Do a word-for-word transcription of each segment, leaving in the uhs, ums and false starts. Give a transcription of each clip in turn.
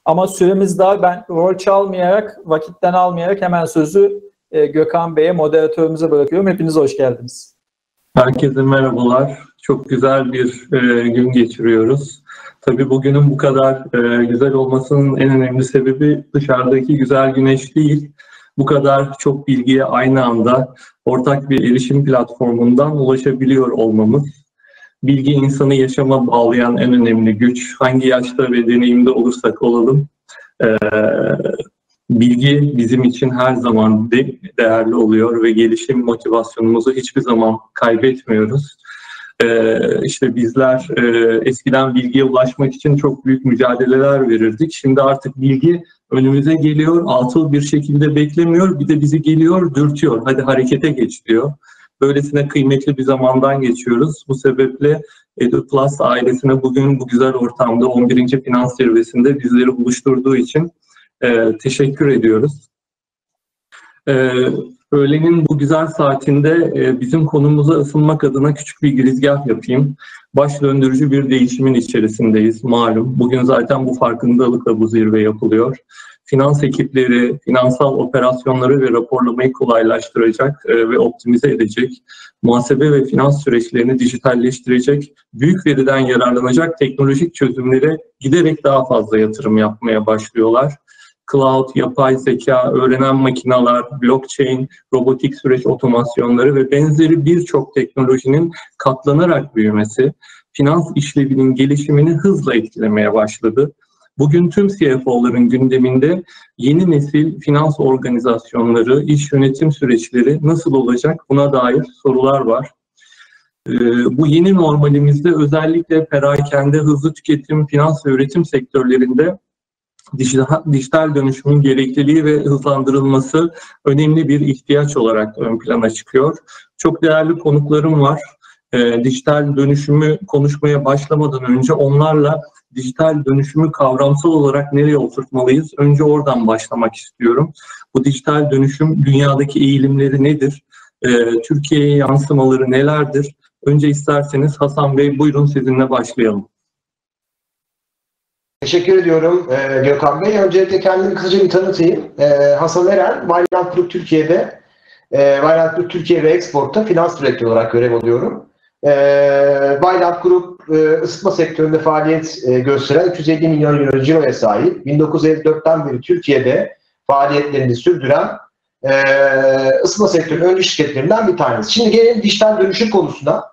Ama süremiz daha, ben rol çalmayarak, vakitten almayarak hemen sözü e, Gökhan Bey'e, moderatörümüze bırakıyorum. Hepiniz hoş geldiniz. Herkese merhabalar. Çok güzel bir e, gün geçiriyoruz. Tabii bugünün bu kadar e, güzel olmasının en önemli sebebi dışarıdaki güzel güneş değil. Bu kadar çok bilgiye aynı anda ortak bir erişim platformundan ulaşabiliyor olmamız. Bilgi insanı yaşama bağlayan en önemli güç. Hangi yaşta ve deneyimde olursak olalım, e, bilgi bizim için her zaman de değerli oluyor ve gelişim motivasyonumuzu hiçbir zaman kaybetmiyoruz. Ee, işte bizler e, eskiden bilgiye ulaşmak için çok büyük mücadeleler verirdik. Şimdi artık bilgi önümüze geliyor, atıl bir şekilde beklemiyor, bir de bizi geliyor, dürtüyor. Hadi harekete geç diyor. Böylesine kıymetli bir zamandan geçiyoruz. Bu sebeple EduPlus ailesine bugün bu güzel ortamda on birinci Finans Zirvesi'nde bizleri buluşturduğu için e, teşekkür ediyoruz. E, öğlenin bu güzel saatinde e, bizim konumuza ısınmak adına küçük bir girizgah yapayım. Baş döndürücü bir değişimin içerisindeyiz malum. Bugün zaten bu farkındalıkla bu zirve yapılıyor. Finans ekipleri, finansal operasyonları ve raporlamayı kolaylaştıracak e, ve optimize edecek, muhasebe ve finans süreçlerini dijitalleştirecek, büyük veriden yararlanacak teknolojik çözümlere giderek daha fazla yatırım yapmaya başlıyorlar. Cloud, yapay zeka, öğrenen makineler, blockchain, robotik süreç otomasyonları ve benzeri birçok teknolojinin katlanarak büyümesi, finans işlevinin gelişimini hızla etkilemeye başladı. Bugün tüm C F O'ların gündeminde yeni nesil finans organizasyonları, iş yönetim süreçleri nasıl olacak, buna dair sorular var. Ee, bu yeni normalimizde özellikle perakende, hızlı tüketim, finans ve üretim sektörlerinde dijital dönüşümün gerekliliği ve hızlandırılması önemli bir ihtiyaç olarak ön plana çıkıyor. Çok değerli konuklarım var. E, dijital dönüşümü konuşmaya başlamadan önce onlarla dijital dönüşümü kavramsal olarak nereye oturtmalıyız? Önce oradan başlamak istiyorum. Bu dijital dönüşüm dünyadaki eğilimleri nedir? E, Türkiye'ye yansımaları nelerdir? Önce isterseniz Hasan Bey, buyurun, sizinle başlayalım. Teşekkür ediyorum e, Gökhan Bey. Öncelikle kendimi kısaca bir tanıtayım. E, Hasan Eren, Vaillant Group Türkiye'de, e, Vaillant Group Türkiye ve Export'ta finans direktörü olarak görev alıyorum. E, Vaillant Group e, ısıtma sektöründe faaliyet e, gösteren üç yüz elli milyon euro ciroya sahip, bin dokuz yüz elli dörtten beri Türkiye'de faaliyetlerini sürdüren e, ısıtma sektörünün öncü şirketlerinden bir tanesi. Şimdi gelelim dijital dönüşüm konusuna.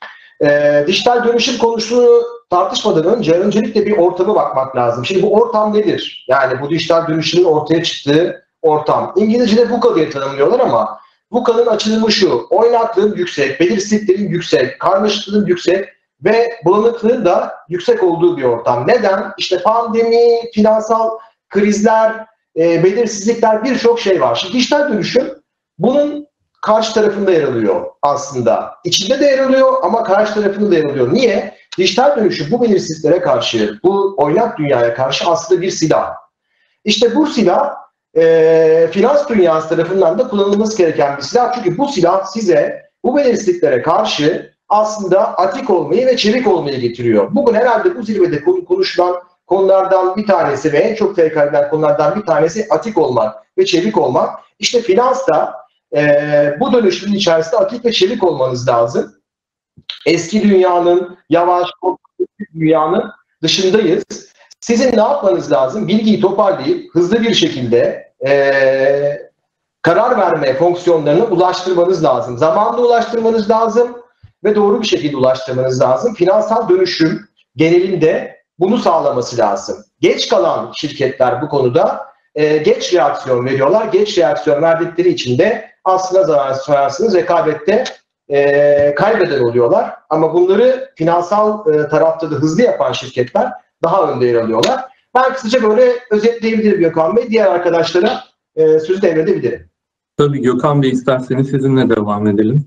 E, dijital dönüşüm konusunu tartışmadan önce öncelikle bir ortama bakmak lazım. Şimdi bu ortam nedir? Yani bu dijital dönüşümün ortaya çıktığı ortam. İngilizce'de VUCA diye tanımlıyorlar ama VUCA'nın açılımı şu: oynaklığın yüksek, belirsizliklerin yüksek, karmaşıklığın yüksek ve bulanıklığın da yüksek olduğu bir ortam. Neden? İşte pandemi, finansal krizler, e, belirsizlikler, birçok şey var. Şimdi dijital dönüşüm bunun karşı tarafında yer alıyor aslında. İçinde de yer alıyor ama karşı tarafında da yer alıyor. Niye? Dijital dönüşüm bu belirsizliklere karşı, bu oynak dünyaya karşı aslında bir silah. İşte bu silah e, finans dünyası tarafından da kullanılması gereken bir silah. Çünkü bu silah size bu belirsizliklere karşı aslında atik olmayı ve çevik olmayı getiriyor. Bugün herhalde bu zirvede konuşulan konulardan bir tanesi ve en çok tekrar edilen konulardan bir tanesi atik olmak ve çevik olmak. İşte finansta e, bu dönüşümün içerisinde atik ve çevik olmanız lazım. Eski dünyanın, yavaş, dünyanın dışındayız. Sizin ne yapmanız lazım? Bilgiyi toparlayıp hızlı bir şekilde e, karar verme fonksiyonlarına ulaştırmanız lazım. Zamanında ulaştırmanız lazım ve doğru bir şekilde ulaştırmanız lazım. Finansal dönüşüm genelinde bunu sağlaması lazım. Geç kalan şirketler bu konuda e, geç reaksiyon veriyorlar. Geç reaksiyon verdikleri için de aslında zarar sorarsınız, rekabette E, kaybeden oluyorlar. Ama bunları finansal e, tarafta da hızlı yapan şirketler daha önde yer alıyorlar. Ben kısaca böyle özetleyebilirim Gökhan Bey. Diğer arkadaşlara e, sözü devredebilirim. Tabii Gökhan Bey, isterseniz sizinle devam edelim.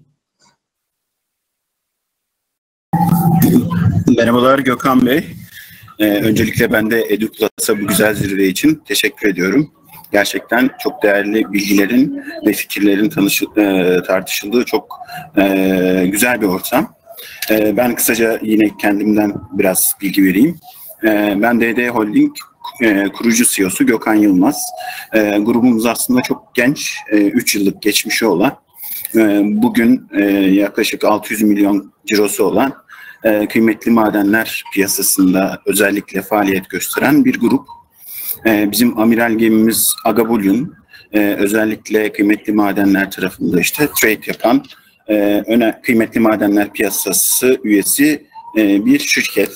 Merhabalar Gökhan Bey. Ee, öncelikle ben de EduPlus'a bu güzel zirve için teşekkür ediyorum. Gerçekten çok değerli bilgilerin ve fikirlerin tanışı, e, tartışıldığı çok e, güzel bir ortam. E, ben kısaca yine kendimden biraz bilgi vereyim. E, ben D D Holding e, kurucu C E O'su Gökhan Yılmaz. E, grubumuz aslında çok genç, üç yıllık geçmişi olan, e, bugün e, yaklaşık altı yüz milyon cirosu olan e, kıymetli madenler piyasasında özellikle faaliyet gösteren bir grup. E, bizim amiral gemimiz Agabulyon, e, özellikle kıymetli madenler tarafında işte trade yapan, e, öne, kıymetli madenler piyasası üyesi e, bir şirket.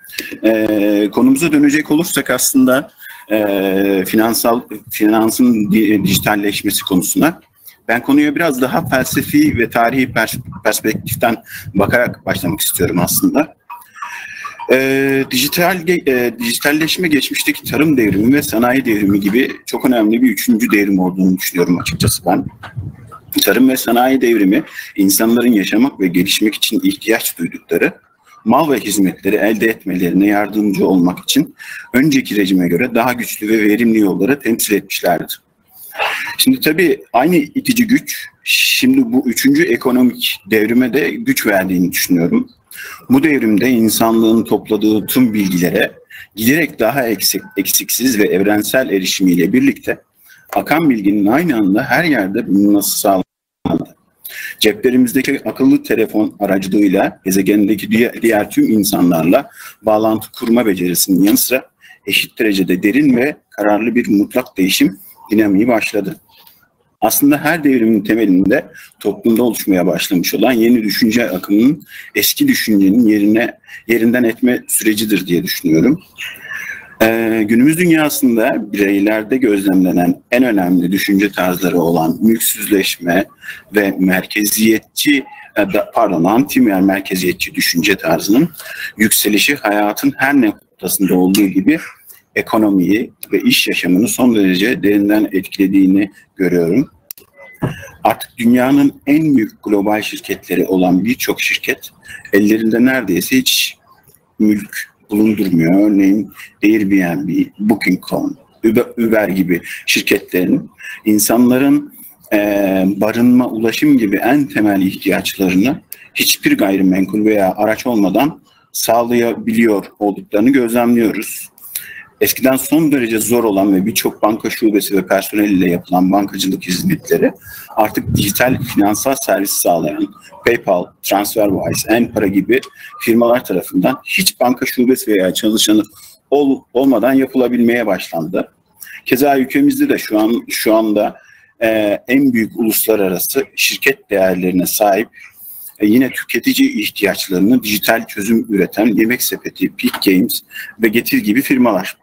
E, konumuza dönecek olursak aslında e, finansal finansın dijitalleşmesi konusuna, ben konuya biraz daha felsefi ve tarihi pers perspektiften bakarak başlamak istiyorum aslında. E, dijital e, dijitalleşme geçmişteki tarım devrimi ve sanayi devrimi gibi çok önemli bir üçüncü devrim olduğunu düşünüyorum açıkçası ben. Tarım ve sanayi devrimi, insanların yaşamak ve gelişmek için ihtiyaç duydukları mal ve hizmetleri elde etmelerine yardımcı olmak için önceki rejime göre daha güçlü ve verimli yolları temsil etmişlerdir. Şimdi tabii aynı itici güç, şimdi bu üçüncü ekonomik devrime de güç verdiğini düşünüyorum. Bu devrimde insanlığın topladığı tüm bilgilere giderek daha eksik, eksiksiz ve evrensel erişimiyle birlikte akan bilginin aynı anda her yerde bulunması sağlandı. Ceplerimizdeki akıllı telefon aracılığıyla gezegendeki diğer, diğer tüm insanlarla bağlantı kurma becerisinin yanı sıra eşit derecede derin ve kararlı bir mutlak değişim dinamiği başladı. Aslında her devrimin temelinde toplumda oluşmaya başlamış olan yeni düşünce akımının eski düşüncenin yerine yerinden etme sürecidir diye düşünüyorum. Ee, günümüz dünyasında bireylerde gözlemlenen en önemli düşünce tarzları olan mülksüzleşme ve merkeziyetçi, pardon anti merkeziyetçi düşünce tarzının yükselişi hayatın her noktasında olduğu gibi ekonomiyi ve iş yaşamını son derece derinden etkilediğini görüyorum. Artık dünyanın en büyük global şirketleri olan birçok şirket ellerinde neredeyse hiç mülk bulundurmuyor. Örneğin Airbnb, booking nokta com, Uber, Uber gibi şirketlerin insanların e, barınma, ulaşım gibi en temel ihtiyaçlarını hiçbir gayrimenkul veya araç olmadan sağlayabiliyor olduklarını gözlemliyoruz. Eskiden son derece zor olan ve birçok banka şubesi ve personeliyle yapılan bankacılık hizmetleri artık dijital finansal servis sağlayan PayPal, TransferWise, Enpara gibi firmalar tarafından hiç banka şubesi veya çalışanı ol, olmadan yapılabilmeye başlandı. Keza ülkemizde de şu an şu anda e, en büyük uluslararası şirket değerlerine sahip, e, yine tüketici ihtiyaçlarını dijital çözüm üreten Yemek Sepeti, Peak Games ve Getir gibi firmalar.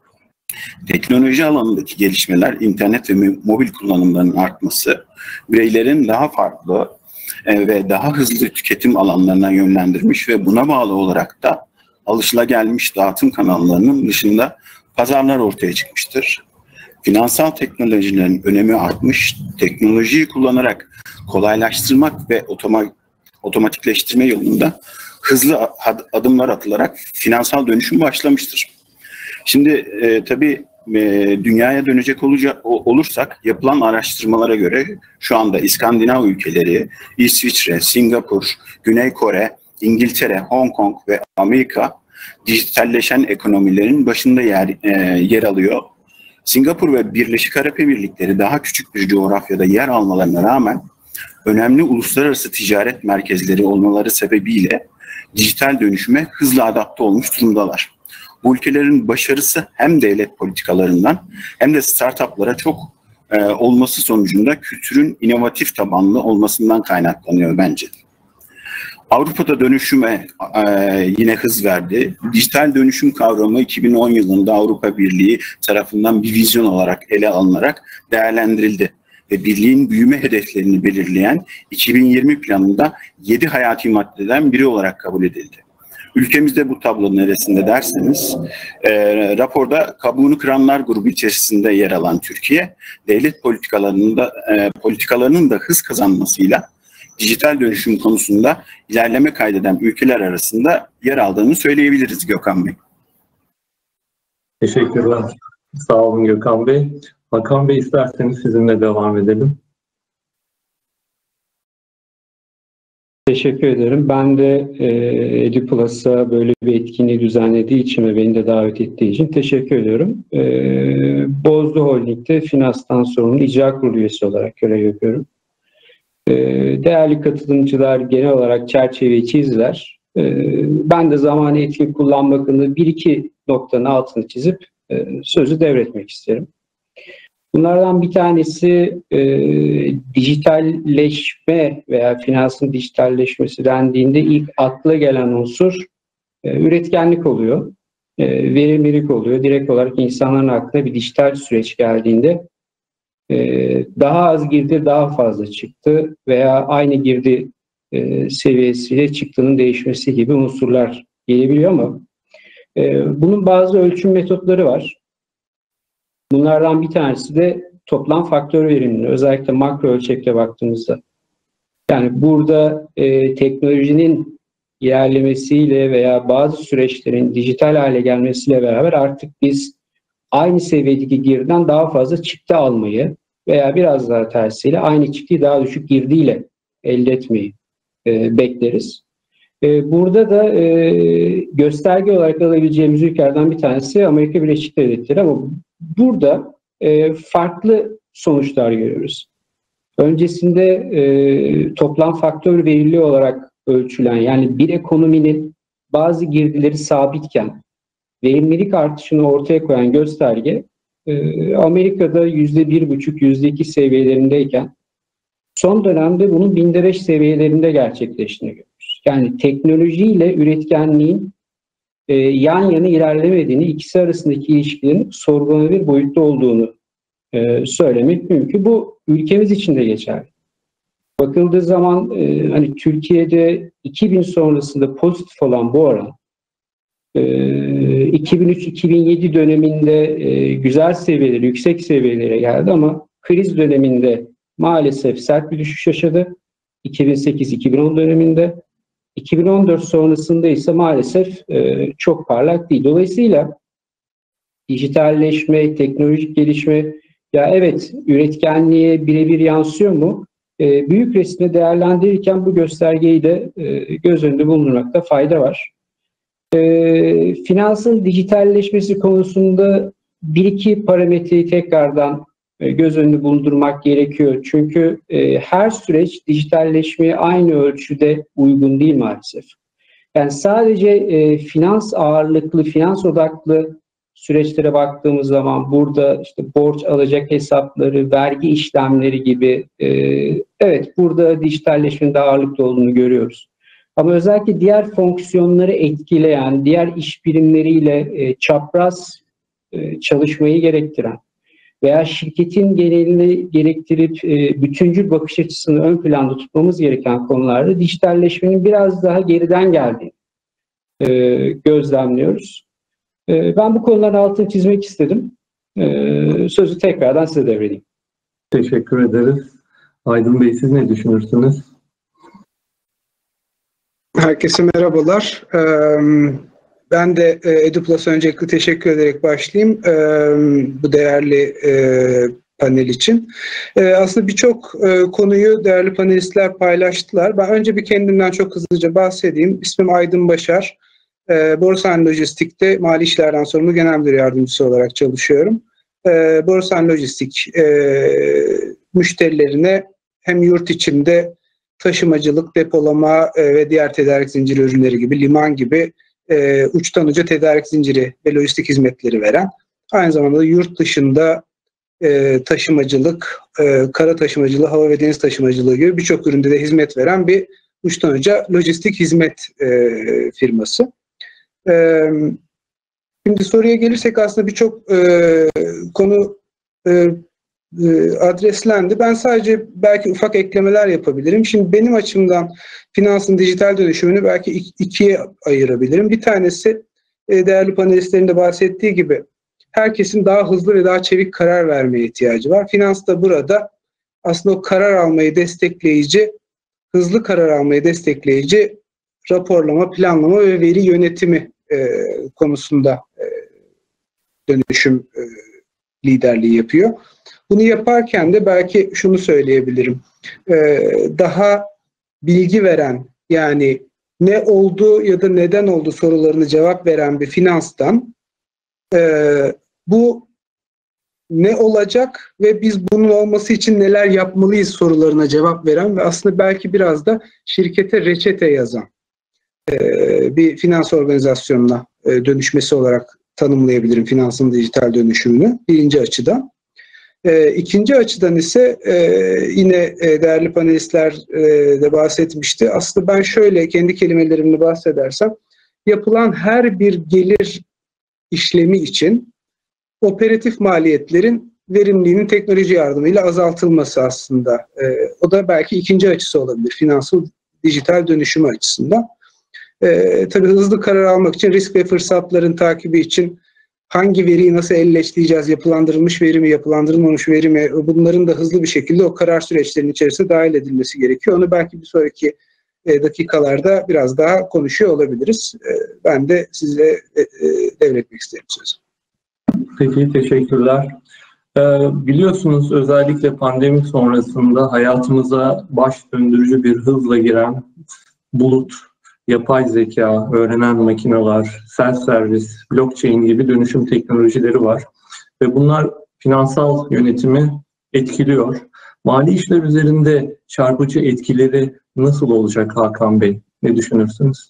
Teknoloji alanındaki gelişmeler, internet ve mobil kullanımlarının artması, bireylerin daha farklı e, ve daha hızlı tüketim alanlarına yönlendirmiş ve buna bağlı olarak da alışılagelmiş dağıtım kanallarının dışında pazarlar ortaya çıkmıştır. Finansal teknolojilerin önemi artmış, teknolojiyi kullanarak kolaylaştırmak ve otoma, otomatikleştirme yolunda hızlı adımlar atılarak finansal dönüşüm başlamıştır. Şimdi e, tabii e, dünyaya dönecek olacak, olursak yapılan araştırmalara göre şu anda İskandinav ülkeleri, İsviçre, Singapur, Güney Kore, İngiltere, Hong Kong ve Amerika dijitalleşen ekonomilerin başında yer, e, yer alıyor. Singapur ve Birleşik Arap Emirlikleri daha küçük bir coğrafyada yer almalarına rağmen önemli uluslararası ticaret merkezleri olmaları sebebiyle dijital dönüşüme hızlı adapte olmuş durumdalar. Bu ülkelerin başarısı hem devlet politikalarından hem de startuplara çok e, olması sonucunda kültürün inovatif tabanlı olmasından kaynaklanıyor bence. Avrupa'da dönüşüme e, yine hız verdi. Dijital dönüşüm kavramı iki bin on yılında Avrupa Birliği tarafından bir vizyon olarak ele alınarak değerlendirildi. Ve birliğin büyüme hedeflerini belirleyen iki bin yirmi planında yedi hayati maddeden biri olarak kabul edildi. Ülkemizde bu tablo neresinde derseniz, e, raporda kabuğunu kıranlar grubu içerisinde yer alan Türkiye, devlet politikalarının da, e, politikalarının da hız kazanmasıyla dijital dönüşüm konusunda ilerleme kaydeden ülkeler arasında yer aldığını söyleyebiliriz Gökhan Bey. Teşekkürler. Sağ olun Gökhan Bey. Hakan Bey, isterseniz sizinle devam edelim. Teşekkür ederim. Ben de e, EduPlus'a böyle bir etkinliği düzenlediği için ve beni de davet ettiği için teşekkür ediyorum. E, Bozdu Holding'de Finans'tan sorumlu icra kurulu üyesi olarak görev yapıyorum. E, değerli katılımcılar genel olarak çerçeveyi çizdiler. E, ben de zamanı etkin kullanmak adına bir iki noktanın altını çizip e, sözü devretmek isterim. Bunlardan bir tanesi e, dijitalleşme veya finansın dijitalleşmesi dendiğinde ilk akla gelen unsur e, üretkenlik oluyor, e, verimlilik oluyor. Direkt olarak insanların aklına bir dijital süreç geldiğinde e, daha az girdi daha fazla çıktı veya aynı girdi e, seviyesiyle çıktının değişmesi gibi unsurlar gelebiliyor ama e, bunun bazı ölçüm metotları var. Bunlardan bir tanesi de toplam faktör verimliliği, özellikle makro ölçekte baktığımızda. Yani burada e, teknolojinin ilerlemesiyle veya bazı süreçlerin dijital hale gelmesiyle beraber artık biz aynı seviyedeki girdiden daha fazla çıktı almayı veya biraz daha tersiyle aynı çıktıyı daha düşük girdiyle elde etmeyi e, bekleriz. E, burada da e, gösterge olarak alabileceğimiz ülkelerden bir tanesi Amerika Birleşik Devletleri ama burada e, farklı sonuçlar görüyoruz. Öncesinde e, toplam faktör verimli olarak ölçülen, yani bir ekonominin bazı girdileri sabitken verimlilik artışını ortaya koyan gösterge e, Amerika'da yüzde bir buçuk, yüzde iki seviyelerindeyken son dönemde bunun binde beş seviyelerinde gerçekleştiğini görüyoruz. Yani teknolojiyle üretkenliğin e, yan yana ilerlemediğini, ikisi arasındaki ilişkilerin sorgulanabilir boyutta olduğunu e, söylemek mümkün. Bu ülkemiz için de geçerli. Bakıldığı zaman e, hani Türkiye'de iki bin sonrasında pozitif olan bu oran e, iki bin üç iki bin yedi döneminde e, güzel seviyelere, yüksek seviyelere geldi ama kriz döneminde maalesef sert bir düşüş yaşadı. iki bin sekiz iki bin on döneminde. iki bin on dört sonrasında ise maalesef e, çok parlak değil. Dolayısıyla dijitalleşme, teknolojik gelişme, ya evet üretkenliğe birebir yansıyor mu? E, büyük resmi değerlendirirken bu göstergeyi de e, göz önünde bulundurmakta fayda var. E, finansın dijitalleşmesi konusunda bir iki parametreyi tekrardan e, göz önünde bulundurmak gerekiyor. Çünkü e, her süreç dijitalleşmeye aynı ölçüde uygun değil maalesef. Yani sadece e, finans ağırlıklı, finans odaklı süreçlere baktığımız zaman burada işte borç alacak hesapları, vergi işlemleri gibi e, evet burada dijitalleşmenin de ağırlıklı olduğunu görüyoruz. Ama özellikle diğer fonksiyonları etkileyen, diğer iş birimleriyle e, çapraz e, çalışmayı gerektiren veya şirketin genelini gerektirip e, bütüncül bakış açısını ön planda tutmamız gereken konularda dijitalleşmenin biraz daha geriden geldiğini e, gözlemliyoruz. E, ben bu konuların altını çizmek istedim. E, sözü tekrardan size devredeyim. Teşekkür ederiz. Aydın Bey, siz ne düşünürsünüz? Herkese merhabalar. Ben de EduPlus'a öncelikle teşekkür ederek başlayayım bu değerli panel için. Aslında birçok konuyu değerli panelistler paylaştılar. Ben önce bir kendimden çok hızlıca bahsedeyim. İsmim Aydın Başar. Borusan Lojistik'te mali işlerden sorumlu genel müdür yardımcısı olarak çalışıyorum. Borusan Lojistik müşterilerine hem yurt içinde taşımacılık, depolama ve diğer tedarik zinciri ürünleri gibi, liman gibi e, uçtan uca tedarik zinciri ve lojistik hizmetleri veren, aynı zamanda yurt dışında e, taşımacılık, e, kara taşımacılığı, hava ve deniz taşımacılığı gibi birçok üründe de hizmet veren bir uçtan uca lojistik hizmet e, firması. E, şimdi soruya gelirsek aslında birçok e, konu e, adreslendi. Ben sadece belki ufak eklemeler yapabilirim. Şimdi benim açımdan finansın dijital dönüşümünü belki ikiye ayırabilirim. Bir tanesi değerli panelistlerin de bahsettiği gibi herkesin daha hızlı ve daha çevik karar vermeye ihtiyacı var. Finans da burada aslında o karar almayı destekleyici, hızlı karar almayı destekleyici raporlama, planlama ve veri yönetimi e, konusunda e, dönüşüm e, liderliği yapıyor. Bunu yaparken de belki şunu söyleyebilirim. Ee, daha bilgi veren, yani ne oldu ya da neden oldu sorularını cevap veren bir finanstan e, bu ne olacak ve biz bunun olması için neler yapmalıyız sorularına cevap veren ve aslında belki biraz da şirkete reçete yazan e, bir finans organizasyonuna e, dönüşmesi olarak tanımlayabilirim finansın dijital dönüşümünü birinci açıdan. E, ikinci açıdan ise e, yine e, değerli panelistler e, de bahsetmişti. Aslında ben şöyle kendi kelimelerimle bahsedersem, yapılan her bir gelir işlemi için operatif maliyetlerin verimliliğinin teknoloji yardımıyla azaltılması aslında. E, o da belki ikinci açısı olabilir finansal dijital dönüşümü açısından. E, tabii hızlı karar almak için risk ve fırsatların takibi için hangi veriyi nasıl elleştireceğiz, yapılandırılmış veri mi, yapılandırılmamış veri mi, bunların da hızlı bir şekilde o karar süreçlerinin içerisine dahil edilmesi gerekiyor. Onu belki bir sonraki e, dakikalarda biraz daha konuşuyor olabiliriz. E, ben de size e, e, devretmek isterim sözü. Peki, teşekkürler. Ee, biliyorsunuz özellikle pandemi sonrasında hayatımıza baş döndürücü bir hızla giren bulut, yapay zeka, öğrenen makineler, self-service, blockchain gibi dönüşüm teknolojileri var. Ve bunlar finansal yönetimi etkiliyor. Mali işler üzerinde çarpıcı etkileri nasıl olacak Hakan Bey? Ne düşünürsünüz?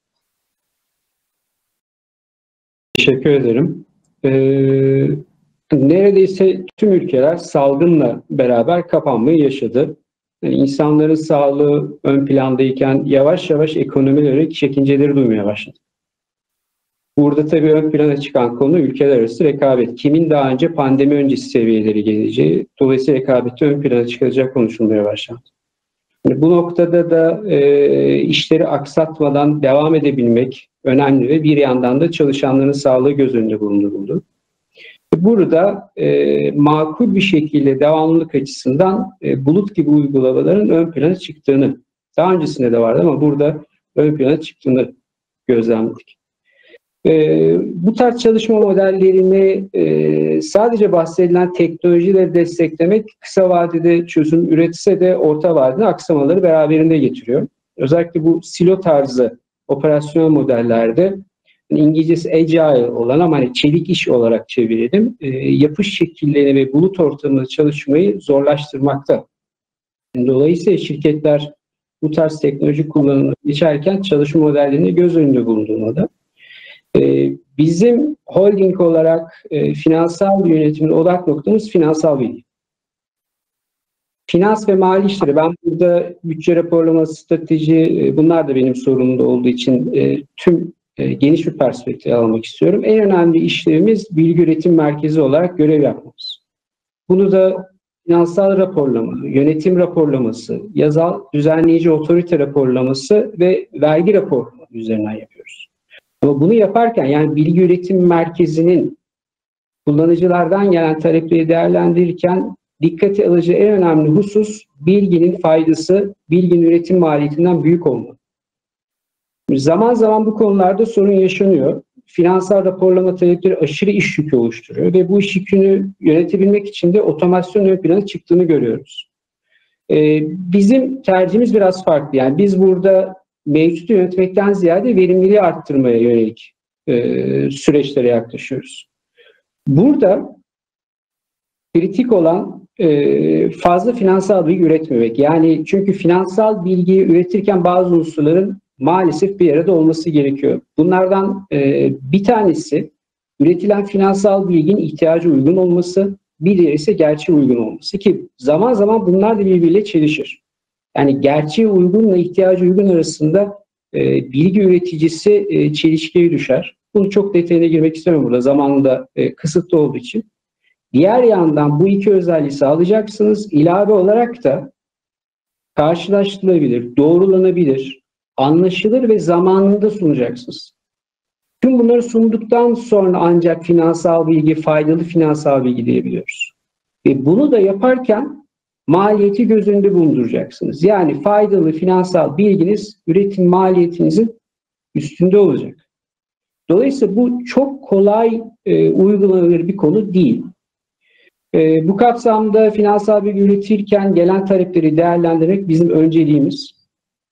Teşekkür ederim. Ee, neredeyse tüm ülkeler salgınla beraber kapanmayı yaşadı. Yani insanların sağlığı ön plandayken yavaş yavaş ekonomileri çekinceleri duymaya başladı. Burada tabii ön plana çıkan konu ülkeler arası rekabet. Kimin daha önce pandemi öncesi seviyeleri geleceği, dolayısıyla rekabeti ön plana çıkacak konuşulmaya başlandı. Yani bu noktada da e, işleri aksatmadan devam edebilmek önemli ve bir yandan da çalışanların sağlığı göz önünde bulunduruldu. Burada e, makul bir şekilde devamlılık açısından e, bulut gibi uygulamaların ön plana çıktığını, daha öncesinde de vardı ama burada ön plana çıktığını gözlemledik. E, bu tarz çalışma modellerini e, sadece bahsedilen teknolojileri desteklemek kısa vadede çözüm üretse de orta vadede aksamaları beraberinde getiriyor. Özellikle bu silo tarzı operasyonel modellerde, İngilizcesi agile olan ama hani çelik iş olarak çevirelim, e, yapış şekillerini ve bulut ortamında çalışmayı zorlaştırmakta. Dolayısıyla şirketler bu tarz teknoloji kullanımına geçerken çalışma modellerini göz önünde bulundurmalı. E, bizim holding olarak e, finansal yönetimin odak noktamız finansal bilgi. Finans ve mali işleri, ben burada bütçe raporlaması, strateji, e, bunlar da benim sorumluluğum olduğu için e, tüm e, geniş bir perspektif almak istiyorum. En önemli işlevimiz bilgi üretim merkezi olarak görev yapmamız. Bunu da finansal raporlama, yönetim raporlaması, yasal düzenleyici otorite raporlaması ve vergi raporlaması üzerinden yapıyoruz. Ama bunu yaparken yani bilgi üretim merkezinin kullanıcılardan gelen talepleri değerlendirirken dikkate alacağı en önemli husus bilginin faydası, bilginin üretim maliyetinden büyük olmalı. Zaman zaman bu konularda sorun yaşanıyor. Finansal raporlama talepleri aşırı iş yükü oluşturuyor ve bu iş yükünü yönetebilmek için de otomasyon ön plana çıktığını görüyoruz. Ee, bizim tercihimiz biraz farklı. Yani biz burada mevcutu yönetmekten ziyade verimliliği arttırmaya yönelik e, süreçlere yaklaşıyoruz. Burada kritik olan e, fazla finansal bilgi üretmemek. Yani çünkü finansal bilgiyi üretirken bazı unsurların maalesef bir arada olması gerekiyor. Bunlardan e, bir tanesi üretilen finansal bilginin ihtiyacı uygun olması, bir diğeri ise gerçeğe uygun olması ki zaman zaman bunlar da birbiriyle çelişir. Yani gerçeğe uygunla ihtiyacı uygun arasında e, bilgi üreticisi e, çelişkiye düşer. Bunu çok detayına girmek istemiyorum burada, zamanında e, kısıtlı olduğu için. Diğer yandan bu iki özelliği sağlayacaksınız. İlave olarak da karşılaştırılabilir, doğrulanabilir, anlaşılır ve zamanında sunacaksınız. Tüm bunları sunduktan sonra ancak finansal bilgi, faydalı finansal bilgi diyebiliyoruz. Ve bunu da yaparken maliyeti göz önünde bulunduracaksınız. Yani faydalı finansal bilginiz üretim maliyetinizin üstünde olacak. Dolayısıyla bu çok kolay e, uygulanır bir konu değil. E, bu kapsamda finansal bilgi üretirken gelen talepleri değerlendirmek bizim önceliğimiz.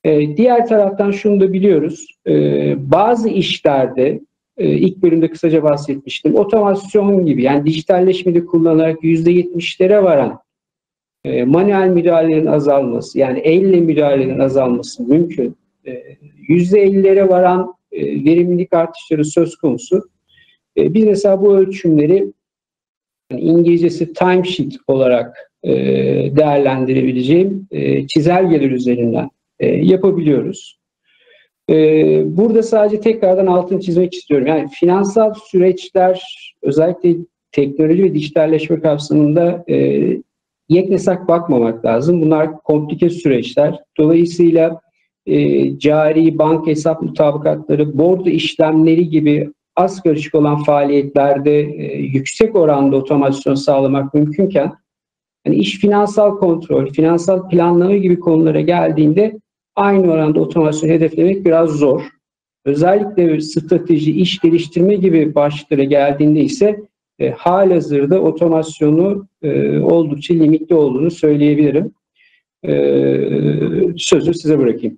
E, diğer taraftan şunu da biliyoruz. E, bazı işlerde e, ilk bölümde kısaca bahsetmiştim. Otomasyon gibi yani dijitalleşmeyi kullanarak yüzde yetmişlere varan e, manuel müdahalelerin azalması yani elle müdahalelerin azalması mümkün. E, yüzde ellilere varan e, verimlilik artışları söz konusu. E, biz mesela bu ölçümleri yani İngilizcesi timesheet olarak e, değerlendirebileceğim e, çizelgeler üzerinden e, yapabiliyoruz. E, burada sadece tekrardan altını çizmek istiyorum. Yani finansal süreçler özellikle teknoloji ve dijitalleşme kapsamında e, yeknesak bakmamak lazım. Bunlar komplike süreçler. Dolayısıyla e, cari, banka hesap mutabakatları, bordo işlemleri gibi az karışık olan faaliyetlerde e, yüksek oranda otomasyon sağlamak mümkünken yani iş finansal kontrol, finansal planlama gibi konulara geldiğinde aynı oranda otomasyon hedeflemek biraz zor. Özellikle strateji, iş geliştirme gibi başlıklara geldiğinde ise e, halihazırda otomasyonu e, oldukça limitli olduğunu söyleyebilirim. E, sözü size bırakayım.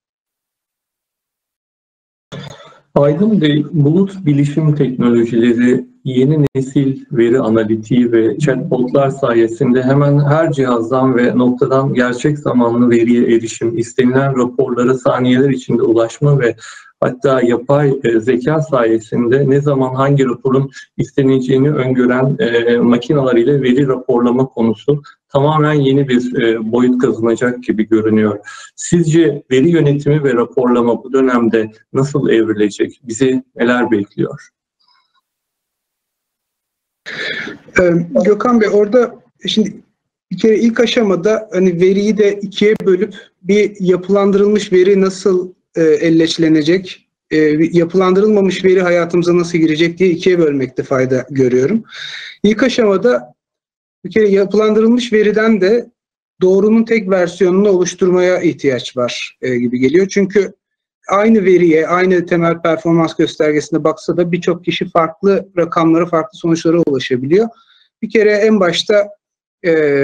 Aydın Bey, bulut bilişim teknolojileri, yeni nesil veri analitiği ve chatbotlar sayesinde hemen her cihazdan ve noktadan gerçek zamanlı veriye erişim, istenilen raporlara saniyeler içinde ulaşma ve hatta yapay zeka sayesinde ne zaman hangi raporun isteneceğini öngören e, makineler ile veri raporlama konusu tamamen yeni bir e, boyut kazanacak gibi görünüyor. Sizce veri yönetimi ve raporlama bu dönemde nasıl evrilecek? Bizi neler bekliyor? Ee, Gökhan Bey, orada şimdi bir kere ilk aşamada hani veriyi de ikiye bölüp bir yapılandırılmış veri nasıl e, elleşlenecek, e, yapılandırılmamış veri hayatımıza nasıl girecek diye ikiye bölmekte fayda görüyorum. İlk aşamada bir kere yapılandırılmış veriden de doğrunun tek versiyonunu oluşturmaya ihtiyaç var e, gibi geliyor. Çünkü aynı veriye, aynı temel performans göstergesine baksa da birçok kişi farklı rakamlara, farklı sonuçlara ulaşabiliyor. Bir kere en başta e,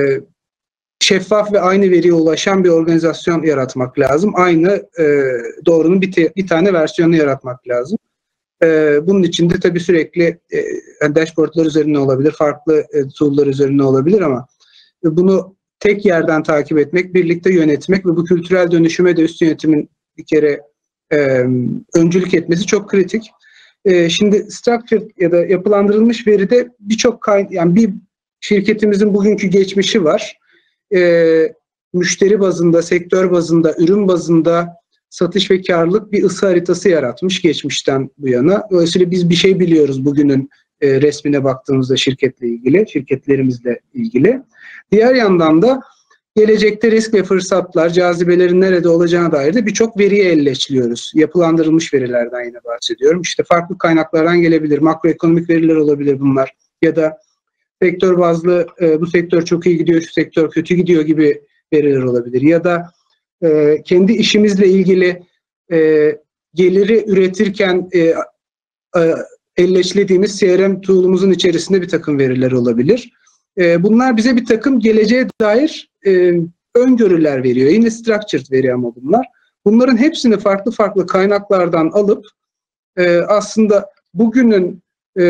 şeffaf ve aynı veriye ulaşan bir organizasyon yaratmak lazım. Aynı e, doğrunun bir, te, bir tane versiyonunu yaratmak lazım. E, bunun için de tabii sürekli e, dashboardlar üzerine olabilir, farklı e, tool'lar üzerine olabilir ama bunu tek yerden takip etmek, birlikte yönetmek ve bu kültürel dönüşüme de üst yönetimin bir kere e, öncülük etmesi çok kritik. E, şimdi structured ya da yapılandırılmış veride birçok kay yani bir şirketimizin bugünkü geçmişi var. E, müşteri bazında, sektör bazında, ürün bazında satış ve karlılık bir ısı haritası yaratmış geçmişten bu yana. Dolayısıyla biz bir şey biliyoruz bugünün e, resmine baktığımızda şirketle ilgili, şirketlerimizle ilgili. Diğer yandan da gelecekte risk ve fırsatlar, cazibelerin nerede olacağına dair de birçok veriye elleştiriyoruz. Yapılandırılmış verilerden yine bahsediyorum. İşte farklı kaynaklardan gelebilir, makroekonomik veriler olabilir bunlar ya da sektör bazlı e, bu sektör çok iyi gidiyor, şu sektör kötü gidiyor gibi veriler olabilir. Ya da e, kendi işimizle ilgili e, geliri üretirken e, e, elleşlediğimiz C R M tool'umuzun içerisinde bir takım veriler olabilir. E, bunlar bize bir takım geleceğe dair e, öngörüler veriyor. Yine structured veri ama bunlar. Bunların hepsini farklı farklı kaynaklardan alıp e, aslında bugünün e,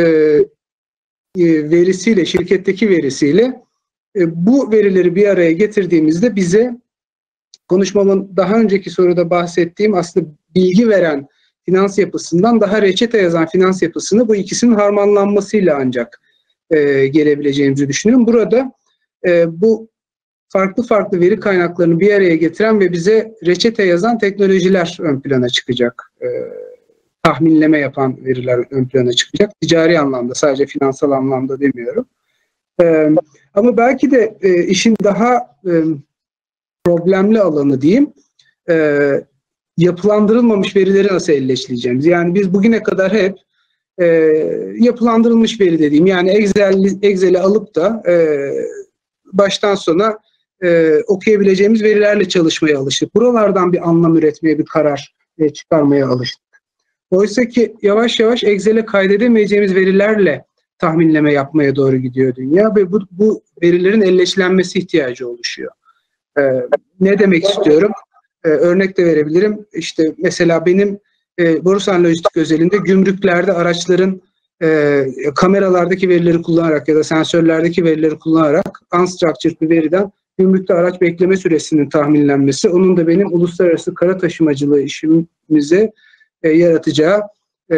verisiyle, şirketteki verisiyle e, bu verileri bir araya getirdiğimizde bize konuşmamın daha önceki soruda bahsettiğim aslında bilgi veren finans yapısından daha reçete yazan finans yapısını bu ikisinin harmanlanmasıyla ancak e, gelebileceğimizi düşünüyorum. Burada e, bu farklı farklı veri kaynaklarını bir araya getiren ve bize reçete yazan teknolojiler ön plana çıkacak. E, tahminleme yapan veriler ön plana çıkacak. Ticari anlamda, sadece finansal anlamda demiyorum. E, ama belki de e, işin daha e, problemli alanı diyeyim, e, yapılandırılmamış verileri nasıl elleştireceğimiz. Yani biz bugüne kadar hep e, yapılandırılmış veri dediğim, yani Excel, Excel'i alıp da e, baştan sona e, okuyabileceğimiz verilerle çalışmaya alıştık. Buralardan bir anlam üretmeye, bir karar e, çıkarmaya alıştık. Oysa ki yavaş yavaş Excel'e kaydedemeyeceğimiz verilerle tahminleme yapmaya doğru gidiyor dünya ve bu, bu verilerin elleşlenmesi ihtiyacı oluşuyor. Ee, ne demek istiyorum? E, örnek de verebilirim. İşte mesela benim e, Borusan Lojistik özelinde gümrüklerde araçların e, kameralardaki verileri kullanarak ya da sensörlerdeki verileri kullanarak unstructured bir veriden gümrükte araç bekleme süresinin tahminlenmesi, onun da benim uluslararası kara taşımacılığı işimize e, yaratacağı e,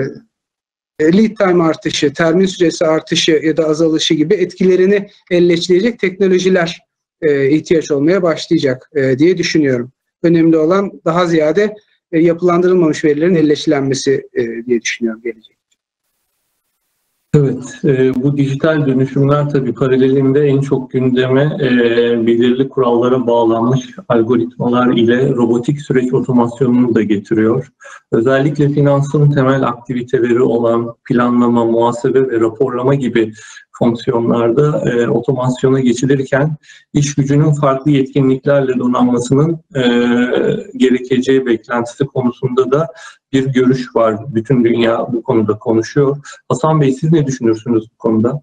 lead time artışı, termin süresi artışı ya da azalışı gibi etkilerini elleçleyecek teknolojiler e, ihtiyaç olmaya başlayacak e, diye düşünüyorum. Önemli olan daha ziyade e, yapılandırılmamış verilerin elleçlenmesi e, diye düşünüyorum gelecek. Evet, e, bu dijital dönüşümler tabii paralelinde en çok gündeme e, belirli kurallara bağlanmış algoritmalar ile robotik süreç otomasyonunu da getiriyor. Özellikle finansın temel aktiviteleri olan planlama, muhasebe ve raporlama gibi fonksiyonlarda e, otomasyona geçilirken iş gücünün farklı yetkinliklerle donanmasının e, gerekeceği beklentisi konusunda da bir görüş var. Bütün dünya bu konuda konuşuyor. Hasan Bey, siz ne düşünürsünüz bu konuda?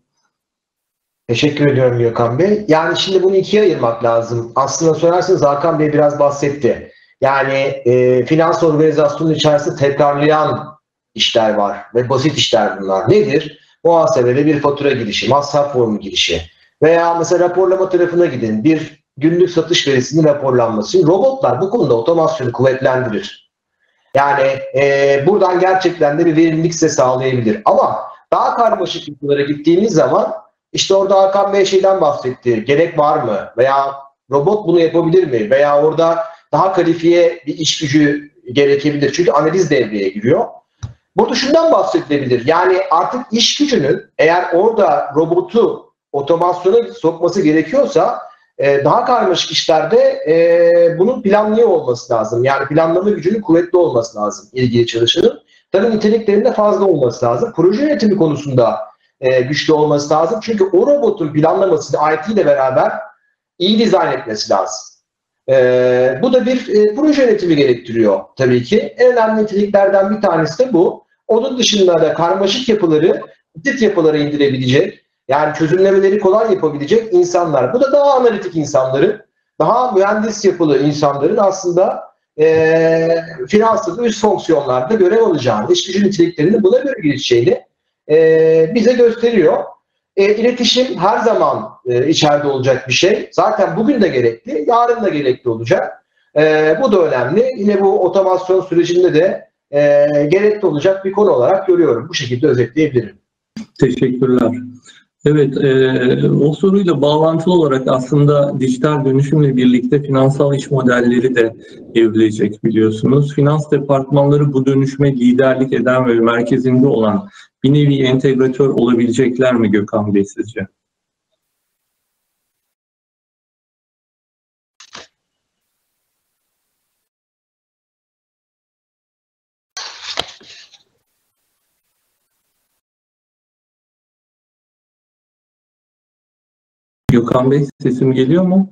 Teşekkür ediyorum Gökhan Bey. Yani şimdi bunu ikiye ayırmak lazım. Aslında sorarsanız Hakan Bey biraz bahsetti. Yani e, finans organizasyonunun içerisinde tekrarlayan işler var ve basit işler bunlar. Nedir? Muhasebede bir fatura girişi, masraf formu girişi veya mesela raporlama tarafına gidin. Bir günlük satış verisinin raporlanması. Robotlar bu konuda otomasyonu kuvvetlendirir. Yani e, buradan gerçekten de bir verimlilik size sağlayabilir. Ama daha karmaşık yapılara gittiğimiz zaman işte orada Hakan Bey şeyden bahsetti. Gerek var mı? Veya robot bunu yapabilir mi? Veya orada daha kalifiye bir iş gücü gerekebilir. Çünkü analiz devreye giriyor. Burada şundan bahsedilebilir. Yani artık iş gücünün eğer orada robotu otomasyona sokması gerekiyorsa e, daha karmaşık işlerde e, bunun planlıyor olması lazım. Yani planlama gücünün kuvvetli olması lazım ilgili çalışanın. Tabii niteliklerinin de fazla olması lazım. Proje yönetimi konusunda e, güçlü olması lazım. Çünkü o robotun planlamasını I T ile beraber iyi dizayn etmesi lazım. E, bu da bir e, proje yönetimi gerektiriyor tabii ki. En önemli niteliklerden bir tanesi de bu. Onun dışında da karmaşık yapıları, basit yapılara indirebilecek, yani çözümlemeleri kolay yapabilecek insanlar. Bu da daha analitik insanların, daha mühendis yapılı insanların aslında e, finansal üst fonksiyonlarda görev alacağını, iş gücü niteliklerinin buna göre gelişeceğini e, bize gösteriyor. E, iletişim her zaman e, içeride olacak bir şey. Zaten bugün de gerekli, yarın da gerekli olacak. E, bu da önemli. Yine bu otomasyon sürecinde de e, gerekli olacak bir konu olarak görüyorum. Bu şekilde özetleyebilirim. Teşekkürler. Evet, e, o soruyla bağlantılı olarak aslında dijital dönüşümle birlikte finansal iş modelleri de evrilecek biliyorsunuz. Finans departmanları bu dönüşüme liderlik eden ve merkezinde olan bir nevi entegratör olabilecekler mi Gökhan Bey sizce? Gökhan Bey, sesim geliyor mu?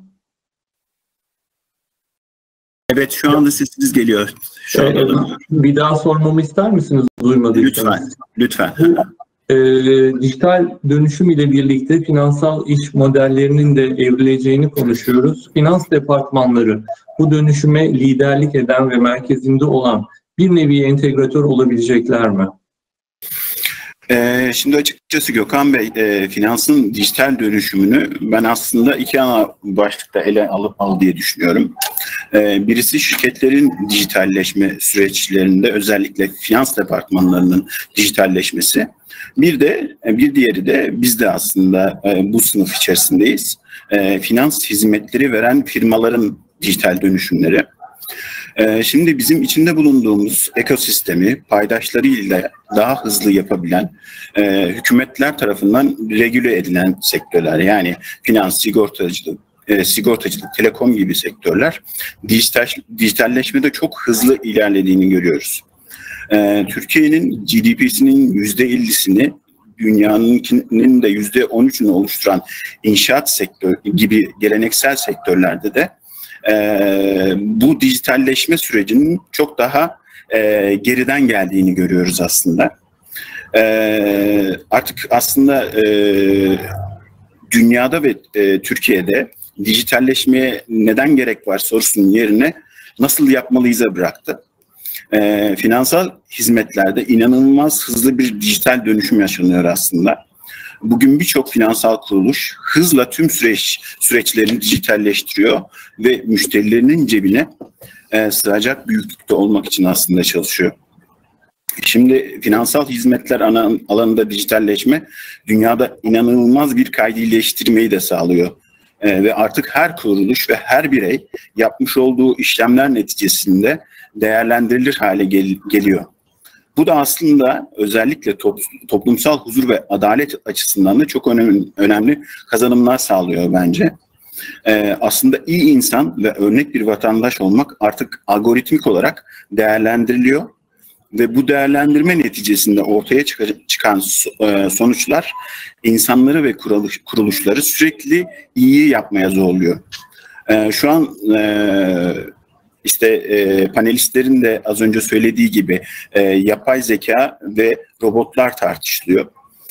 Evet, şu anda sesiniz geliyor. Şu ee, bir daha sormamı ister misiniz duymadıysanız? Lütfen, lütfen. E, dijital dönüşüm ile birlikte finansal iş modellerinin de evrileceğini konuşuyoruz. Finans departmanları bu dönüşüme liderlik eden ve merkezinde olan bir nevi entegratör olabilecekler mi? Ee, şimdi açıkçası Gökhan Bey, e, finansın dijital dönüşümünü ben aslında iki ana başlıkta ele alıp al diye düşünüyorum. Ee, birisi şirketlerin dijitalleşme süreçlerinde özellikle finans departmanlarının dijitalleşmesi. Bir de bir diğeri de biz de aslında e, bu sınıf içerisindeyiz. E, finans hizmetleri veren firmaların dijital dönüşümleri. Şimdi bizim içinde bulunduğumuz ekosistemi paydaşlarıyla daha hızlı yapabilen e, hükümetler tarafından regüle edilen sektörler, yani finans, sigortacılık, e, sigortacılık, telekom gibi sektörler dijital, dijitalleşmede çok hızlı ilerlediğini görüyoruz. E, Türkiye'nin G D P'sinin yüzde ellisini, dünyanın de yüzde on üçünü oluşturan inşaat sektörü gibi geleneksel sektörlerde de Ee, bu dijitalleşme sürecinin çok daha e, geriden geldiğini görüyoruz aslında. Ee, artık aslında e, dünyada ve e, Türkiye'de dijitalleşmeye neden gerek var sorusunun yerine nasıl yapmalıyız'a bıraktı. E, finansal hizmetlerde inanılmaz hızlı bir dijital dönüşüm yaşanıyor aslında. Bugün birçok finansal kuruluş hızla tüm süreç süreçlerini dijitalleştiriyor ve müşterilerinin cebine e, sığacak büyüklükte olmak için aslında çalışıyor. Şimdi finansal hizmetler alanında dijitalleşme dünyada inanılmaz bir kaydileştirmeyi de sağlıyor. Ee, ve artık her kuruluş ve her birey yapmış olduğu işlemler neticesinde değerlendirilir hale gel- geliyor. Bu da aslında özellikle top, toplumsal huzur ve adalet açısından da çok önemli, önemli kazanımlar sağlıyor bence. Ee, aslında iyi insan ve örnek bir vatandaş olmak artık algoritmik olarak değerlendiriliyor. Ve bu değerlendirme neticesinde ortaya çıkan sonuçlar insanları ve kuruluşları sürekli iyi yapmaya zorluyor. Şu an işte panelistlerin de az önce söylediği gibi yapay zeka ve robotlar tartışılıyor.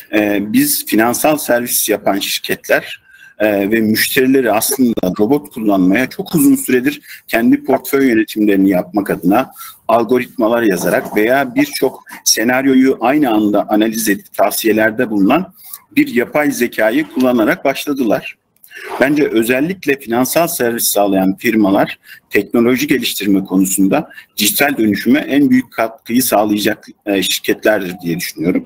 Biz finansal servis yapan şirketler ve müşterileri aslında robot kullanmaya çok uzun süredir kendi portföy yönetimlerini yapmak adına algoritmalar yazarak veya birçok senaryoyu aynı anda analiz edip tavsiyelerde bulunan bir yapay zekayı kullanarak başladılar. Bence özellikle finansal servis sağlayan firmalar teknoloji geliştirme konusunda dijital dönüşüme en büyük katkıyı sağlayacak şirketlerdir diye düşünüyorum.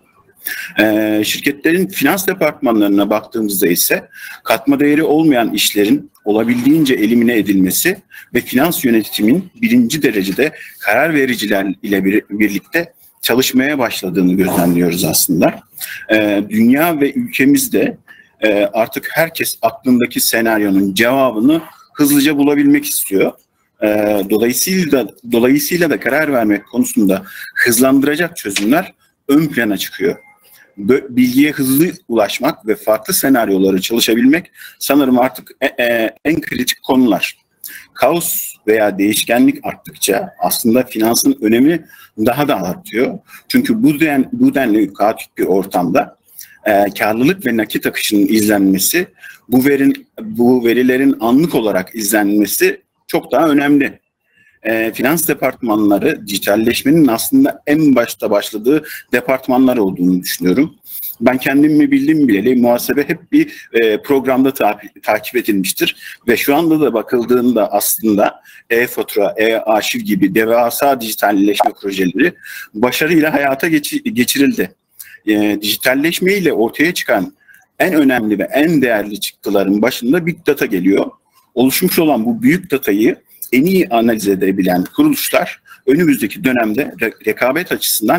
Ee, şirketlerin finans departmanlarına baktığımızda ise katma değeri olmayan işlerin olabildiğince elimine edilmesi ve finans yönetimin birinci derecede karar vericiler ile bir, birlikte çalışmaya başladığını gözlemliyoruz aslında. Ee, dünya ve ülkemizde e, artık herkes aklındaki senaryonun cevabını hızlıca bulabilmek istiyor. Ee, dolayısıyla da, dolayısıyla da karar vermek konusunda hızlandıracak çözümler ön plana çıkıyor. Bilgiye hızlı ulaşmak ve farklı senaryoları çalışabilmek sanırım artık e, e, en kritik konular. Kaos veya değişkenlik arttıkça aslında finansın önemi daha da artıyor. Çünkü bu, den, bu denli kaotik bir ortamda e, karlılık ve nakit akışının izlenmesi, bu, verin, bu verilerin anlık olarak izlenmesi çok daha önemli. E, finans departmanları dijitalleşmenin aslında en başta başladığı departmanlar olduğunu düşünüyorum. Ben kendimi bildim bileli muhasebe hep bir e, programda ta- takip edilmiştir ve şu anda da bakıldığında aslında e-fatura, e-arşiv gibi devasa dijitalleşme projeleri başarıyla hayata geç- geçirildi. E, dijitalleşme ile ortaya çıkan en önemli ve en değerli çıktıların başında Big Data geliyor. Oluşmuş olan bu büyük datayı en iyi analiz edebilen kuruluşlar önümüzdeki dönemde re- rekabet açısından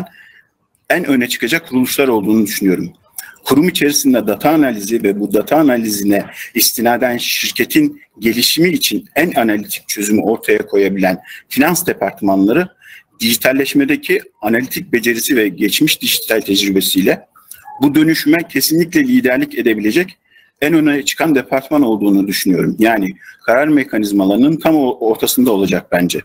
en öne çıkacak kuruluşlar olduğunu düşünüyorum. Kurum içerisinde data analizi ve bu data analizine istinaden şirketin gelişimi için en analitik çözümü ortaya koyabilen finans departmanları dijitalleşmedeki analitik becerisi ve geçmiş dijital tecrübesiyle bu dönüşüme kesinlikle liderlik edebilecek en öne çıkan departman olduğunu düşünüyorum. Yani karar mekanizmalarının tam ortasında olacak bence.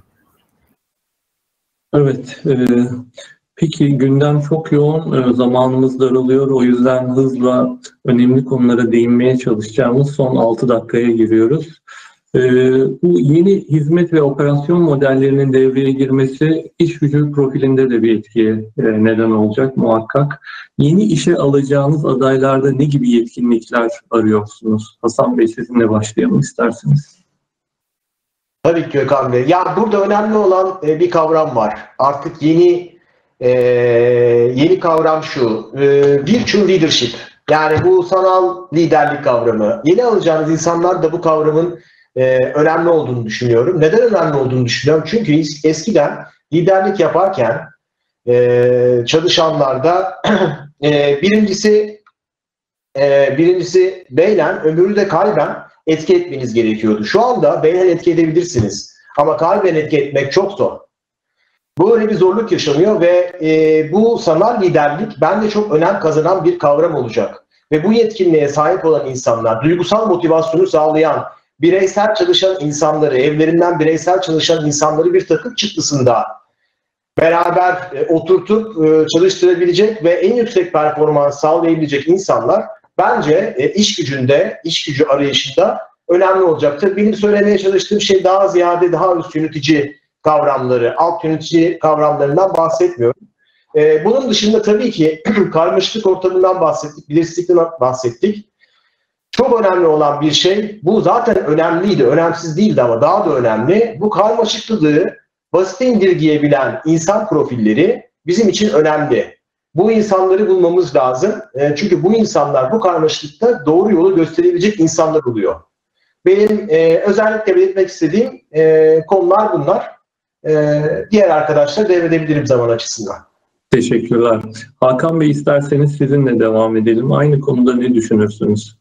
Evet. E, peki gündem çok yoğun, e, zamanımız daralıyor. O yüzden hızla önemli konulara değinmeye çalışacağımız son altı dakikaya giriyoruz. E, bu yeni hizmet ve operasyon modellerinin devreye girmesi iş gücü profilinde de bir etkiye e, neden olacak muhakkak. Yeni işe alacağınız adaylarda ne gibi yetkinlikler arıyorsunuz? Hasan Bey, sizinle başlayalım isterseniz. Tabii ki Gökhan Bey. Ya burada önemli olan e, bir kavram var. Artık yeni e, yeni kavram şu. E, virtual leadership. Yani bu sanal liderlik kavramı. Yeni alacağınız insanlar da bu kavramın e, önemli olduğunu düşünüyorum. Neden önemli olduğunu düşünüyorum? Çünkü eskiden liderlik yaparken e, çalışanlarda e, birincisi e, birincisi beynen, öbürü de kalben etki etmeniz gerekiyordu. Şu anda beynen etki edebilirsiniz ama kalben etki etmek çok zor. Böyle bir zorluk yaşanıyor ve e, bu sanal liderlik bence çok önem kazanan bir kavram olacak. Ve bu yetkinliğe sahip olan insanlar, duygusal motivasyonu sağlayan, bireysel çalışan insanları, evlerinden bireysel çalışan insanları bir takım çıktısında beraber e, oturtup e, çalıştırabilecek ve en yüksek performans sağlayabilecek insanlar bence e, iş gücünde, iş gücü arayışında önemli olacaktır. Benim söylemeye çalıştığım şey daha ziyade daha üst yönetici kavramları, alt yönetici kavramlarından bahsetmiyorum. Ee, bunun dışında tabii ki karmaşıklık ortamından bahsettik, belirsizlikten bahsettik. Çok önemli olan bir şey, bu zaten önemliydi, önemsiz değildi ama daha da önemli. Bu karmaşıklığı basite indirgeyebilen insan profilleri bizim için önemli. Bu insanları bulmamız lazım. E, çünkü bu insanlar bu karmaşıklıkta doğru yolu gösterebilecek insanlar oluyor. Benim e, özellikle belirtmek istediğim e, konular bunlar. E, diğer arkadaşlara devredebilirim zaman açısından. Teşekkürler. Hakan Bey, isterseniz sizinle devam edelim. Aynı konuda ne düşünürsünüz?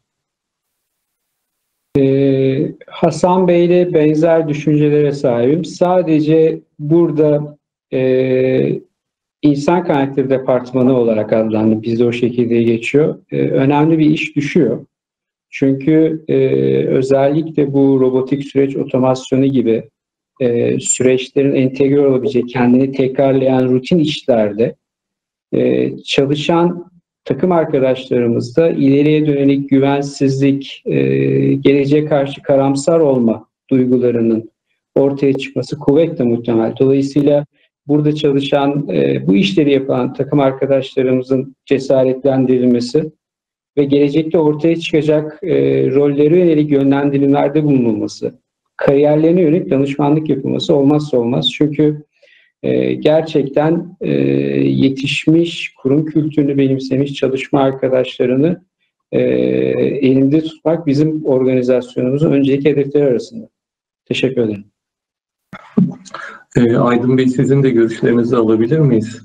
Ee, Hasan Bey ile benzer düşüncelere sahibim. Sadece burada e, insan kaynakları departmanı olarak adlandırılıyor. Bizde o şekilde geçiyor. E, önemli bir iş düşüyor. Çünkü e, özellikle bu robotik süreç otomasyonu gibi e, süreçlerin entegre olabileceği, kendini tekrarlayan rutin işlerde e, çalışan takım arkadaşlarımızda ileriye dönük güvensizlik, e, geleceğe karşı karamsar olma duygularının ortaya çıkması kuvvetle muhtemel. Dolayısıyla burada çalışan, e, bu işleri yapan takım arkadaşlarımızın cesaretlendirilmesi ve gelecekte ortaya çıkacak e, rolleri yönelik yönlendirimlerde bulunulması, kariyerlerine yönelik danışmanlık yapılması olmazsa olmaz. Çünkü e, gerçekten e, yetişmiş, kurum kültürünü benimsemiş çalışma arkadaşlarını e, elinde tutmak bizim organizasyonumuzun öncelikli hedefleri arasında. Teşekkür ederim. E, Aydın Bey, sizin de görüşlerinizi alabilir miyiz?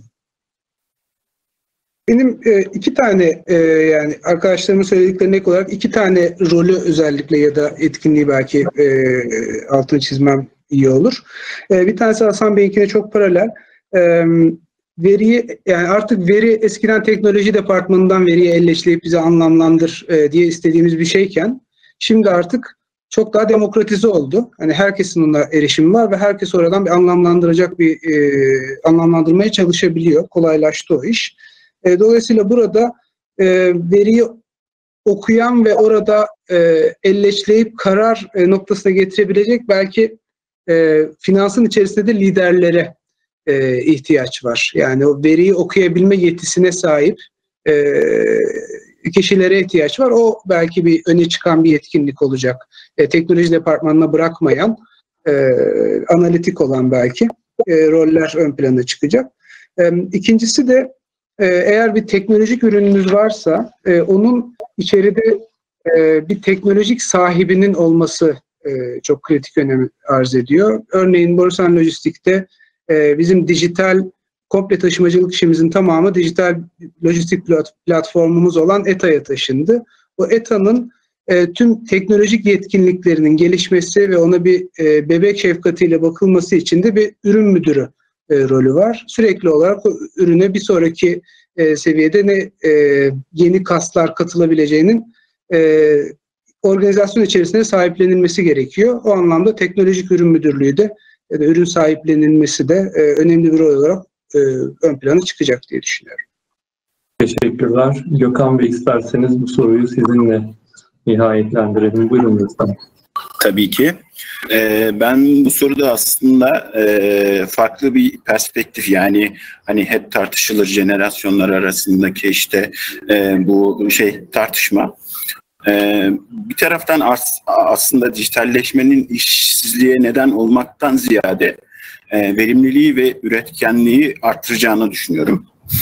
Benim e, iki tane e, yani arkadaşlarımın söylediklerine ek olarak iki tane rolü özellikle ya da etkinliği belki e, altını çizmem iyi olur. E, bir tanesi Hasan Bey'inkine çok paralel. E, veriyi yani artık veri eskiden teknoloji departmanından veriyi elleştirip bize anlamlandır e, diye istediğimiz bir şeyken şimdi artık çok daha demokratize oldu. Hani herkesin ona erişimi var ve herkes oradan bir anlamlandıracak bir e, anlamlandırmaya çalışabiliyor. Kolaylaştı o iş. E, dolayısıyla burada e, veriyi okuyan ve orada e, elleşleyip karar e, noktasına getirebilecek belki e, finansın içerisinde de liderlere e, ihtiyaç var. Yani o veriyi okuyabilme yetisine sahip e, kişilere ihtiyaç var. O belki bir öne çıkan bir etkinlik olacak. E, teknoloji departmanına bırakmayan, e, analitik olan belki e, roller ön plana çıkacak. E, ikincisi de e, eğer bir teknolojik ürününüz varsa e, onun içeride e, bir teknolojik sahibinin olması e, çok kritik önem arz ediyor. Örneğin Borusan Lojistik'te e, bizim dijital komple taşımacılık işimizin tamamı dijital lojistik platformumuz olan E T A'ya taşındı. O E T A'nın e, tüm teknolojik yetkinliklerinin gelişmesi ve ona bir e, bebek şefkatiyle bakılması için de bir ürün müdürü e, rolü var. Sürekli olarak o ürüne bir sonraki e, seviyede ne e, yeni kaslar katılabileceğinin e, organizasyon içerisinde sahiplenilmesi gerekiyor. O anlamda teknolojik ürün müdürlüğü de ya da ürün sahiplenilmesi de e, önemli bir rol olarak e, ön plana çıkacak diye düşünüyorum. Teşekkürler. Gökhan Bey, isterseniz bu soruyu sizinle nihayetlendirelim. Buyurun lütfen. Tabii ki. Ee, ben bu soruda aslında e, farklı bir perspektif, yani hani hep tartışılır jenerasyonlar arasındaki işte e, bu şey tartışma. Ee, bir taraftan as aslında dijitalleşmenin işsizliğe neden olmaktan ziyade e, verimliliği ve üretkenliği arttıracağını düşünüyorum.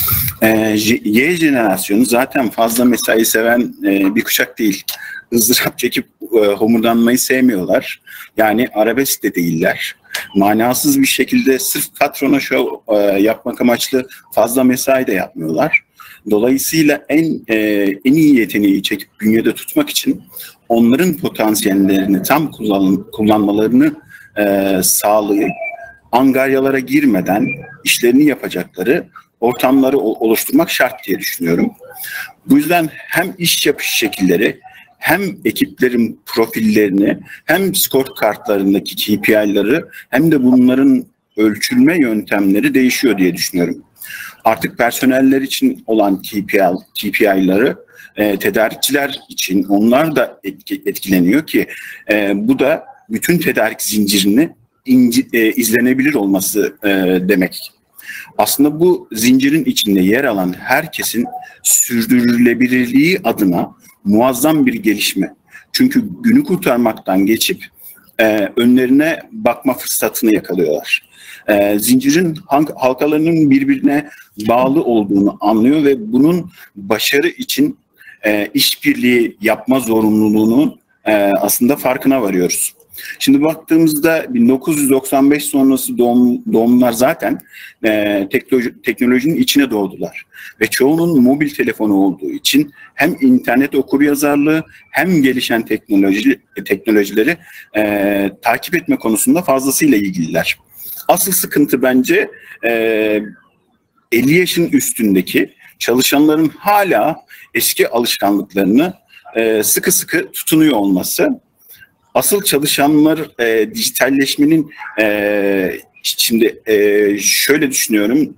E, Y jenerasyonu zaten fazla mesai seven e, bir kuşak değil. Izdırap çekip e, homurdanmayı sevmiyorlar. Yani arabesk de değiller. Manasız bir şekilde sırf patrona şov e, yapmak amaçlı fazla mesai de yapmıyorlar. Dolayısıyla en e, en iyi yeteneği çekip bünyede tutmak için onların potansiyellerini tam kullan, kullanmalarını e, sağlayıp angaryalara girmeden işlerini yapacakları ortamları oluşturmak şart diye düşünüyorum. Bu yüzden hem iş yapış şekilleri, hem ekiplerin profillerini, hem scorekartlarındaki K P I'ları, hem de bunların ölçülme yöntemleri değişiyor diye düşünüyorum. Artık personeller için olan K P I, K P I'ları e, tedarikçiler için onlar da etki, etkileniyor ki e, bu da bütün tedarik zincirini inci, e, izlenebilir olması e, demek. Aslında bu zincirin içinde yer alan herkesin sürdürülebilirliği adına muazzam bir gelişme. Çünkü günü kurtarmaktan geçip e, önlerine bakma fırsatını yakalıyorlar. E, zincirin halkalarının birbirine bağlı olduğunu anlıyor ve bunun başarı için e, işbirliği yapma zorunluluğunu e, aslında farkına varıyoruz. Şimdi baktığımızda bin dokuz yüz doksan beş sonrası doğum, doğumlar zaten e, teknoloji, teknolojinin içine doğdular. Ve çoğunun mobil telefonu olduğu için hem internet okuryazarlığı hem gelişen teknoloji, teknolojileri e, takip etme konusunda fazlasıyla ilgililer. Asıl sıkıntı bence e, elli yaşın üstündeki çalışanların hala eski alışkanlıklarını e, sıkı sıkı tutunuyor olması. Asıl çalışanlar e, dijitalleşmenin e, şimdi e, şöyle düşünüyorum,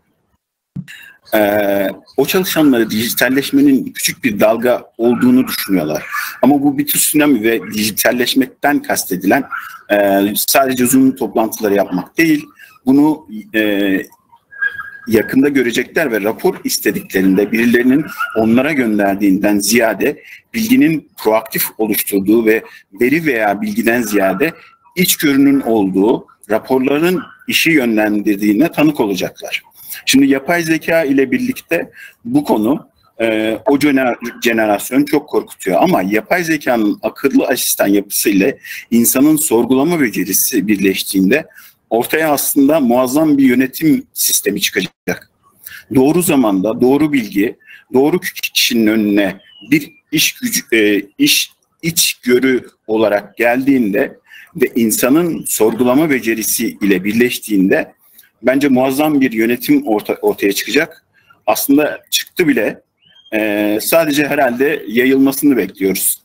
e, o çalışanları dijitalleşmenin küçük bir dalga olduğunu düşünüyorlar. Ama bu bir tsunami ve dijitalleşmekten kastedilen e, sadece Zoom toplantıları yapmak değil, bunu e, yakında görecekler ve rapor istediklerinde birilerinin onlara gönderdiğinden ziyade bilginin proaktif oluşturduğu ve veri veya bilgiden ziyade içgörünün olduğu raporların işi yönlendirdiğine tanık olacaklar. Şimdi yapay zeka ile birlikte bu konu e, o jenerasyon çok korkutuyor ama yapay zekanın akıllı asistan yapısı ile insanın sorgulama becerisi birleştiğinde ortaya aslında muazzam bir yönetim sistemi çıkacak. Doğru zamanda, doğru bilgi, doğru kişinin önüne bir iş gücü, e, iş içgörü olarak geldiğinde ve insanın sorgulama becerisi ile birleştiğinde bence muazzam bir yönetim orta, ortaya çıkacak. Aslında çıktı bile. E, sadece herhalde yayılmasını bekliyoruz.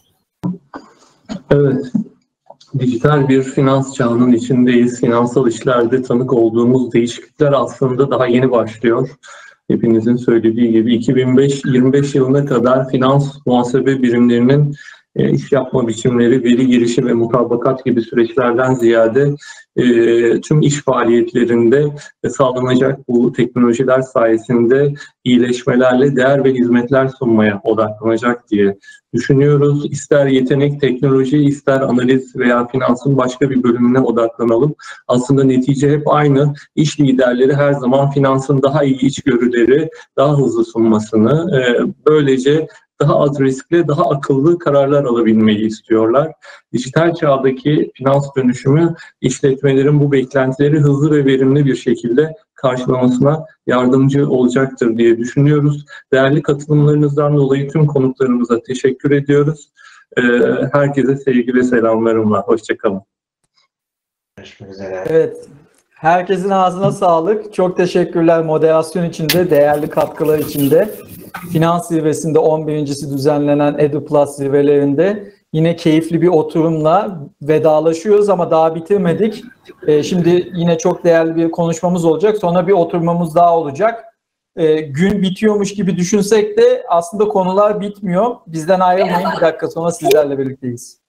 Evet. Dijital bir finans çağının içindeyiz. Finansal işlerde tanık olduğumuz değişiklikler aslında daha yeni başlıyor. Hepinizin söylediği gibi iki bin yirmi beş yılına kadar finans muhasebe birimlerinin e, iş yapma biçimleri, veri girişi ve mutabakat gibi süreçlerden ziyade e, tüm iş faaliyetlerinde sağlanacak bu teknolojiler sayesinde iyileşmelerle değer ve hizmetler sunmaya odaklanacak diye düşünüyoruz. İster yetenek, teknoloji, ister analiz veya finansın başka bir bölümüne odaklanalım. Aslında netice hep aynı. İş liderleri her zaman finansın daha iyi içgörüleri, daha hızlı sunmasını, e, böylece daha az riskli, daha akıllı kararlar alabilmeyi istiyorlar. Dijital çağdaki finans dönüşümü işletmelerin bu beklentileri hızlı ve verimli bir şekilde karşılamasına yardımcı olacaktır diye düşünüyoruz. Değerli katılımlarınızdan dolayı tüm konuklarımıza teşekkür ediyoruz. Herkese sevgi ve selamlarımla. Hoşçakalın. Görüşmek üzere. Evet. Herkesin ağzına sağlık. Çok teşekkürler moderasyon için de, değerli katkılar için de. Finans zirvesinde on birincisi düzenlenen EduPlus zirvelerinde yine keyifli bir oturumla vedalaşıyoruz ama daha bitirmedik. Ee, şimdi yine çok değerli bir konuşmamız olacak. Sonra bir oturmamız daha olacak. Ee, gün bitiyormuş gibi düşünsek de aslında konular bitmiyor. Bizden ayrılmayın. Bir dakika sonra sizlerle birlikteyiz.